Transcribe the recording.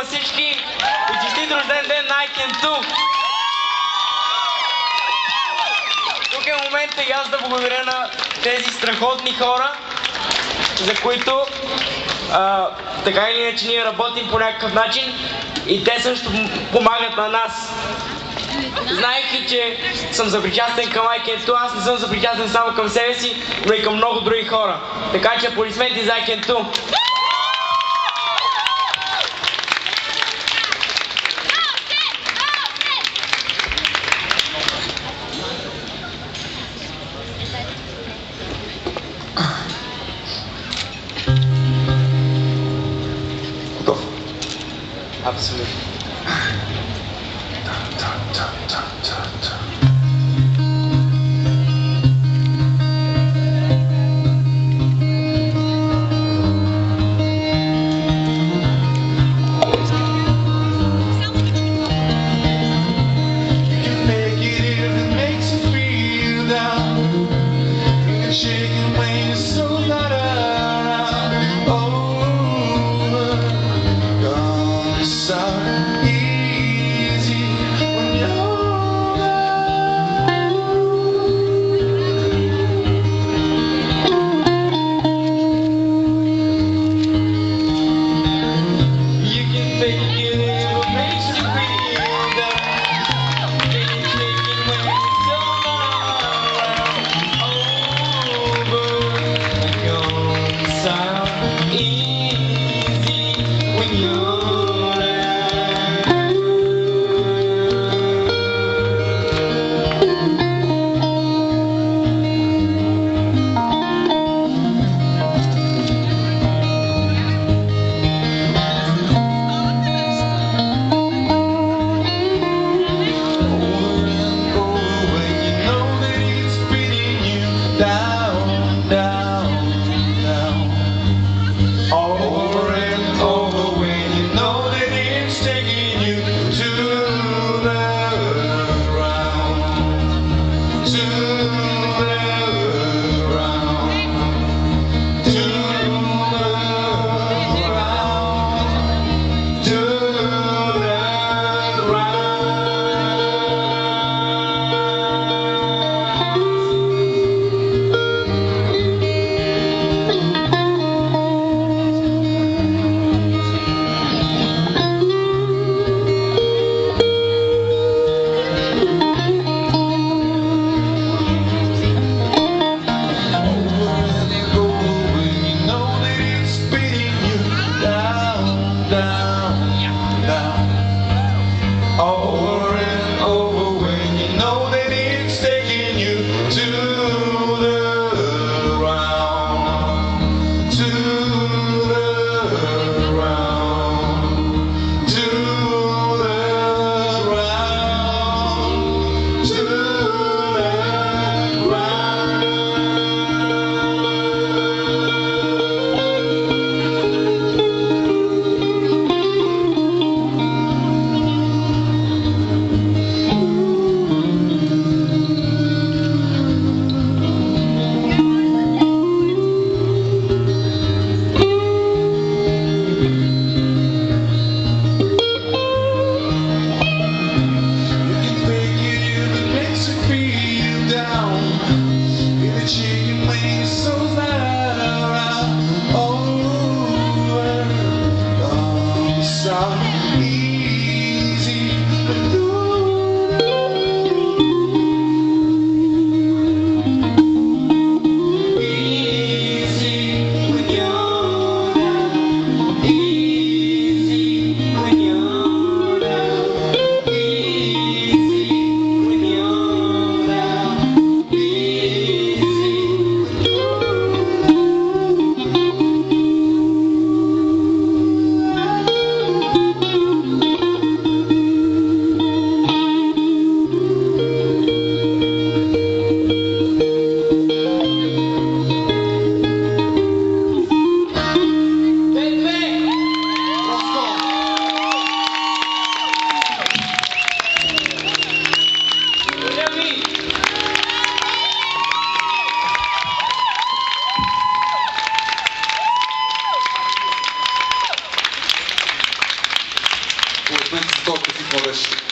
всички и честит рожден ден на Айкенту! Тук е момента и аз да благодаря на тези страхотни хора, за които така или иначе ние работим по някакъв начин и те също помагат на нас. Знаейки, че съм съпричастен към Айкенту, аз не съм съпричастен само към себе си, но и към много други хора. Така че аплодисменти за Айкенту! Готов? Абсолютно. господин Токов и моръж.